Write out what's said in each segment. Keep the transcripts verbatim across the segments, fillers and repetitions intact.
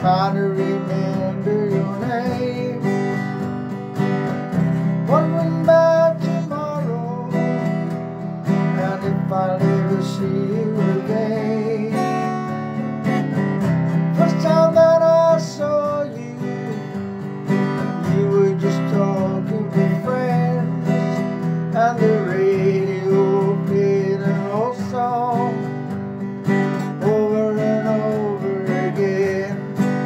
trying to remember your name, wondering about tomorrow and if I'll ever see you again. First time that I saw you, you were just talking to friends, and the radio played an old song over and over again.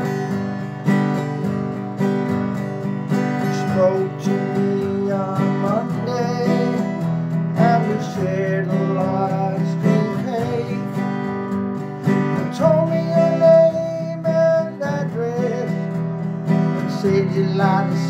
You spoke to me on Monday, and we shared a ice cream cake. You told me your name and address, and said you'd like to